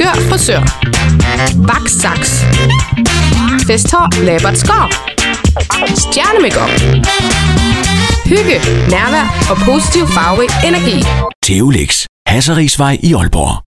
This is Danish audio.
skør frisør. Vaks saks. Festhår, labert skår. Stjernemakeup. Hygge, nærvær og positiv farverig energi. Theolix, Hasserisvej i Aalborg.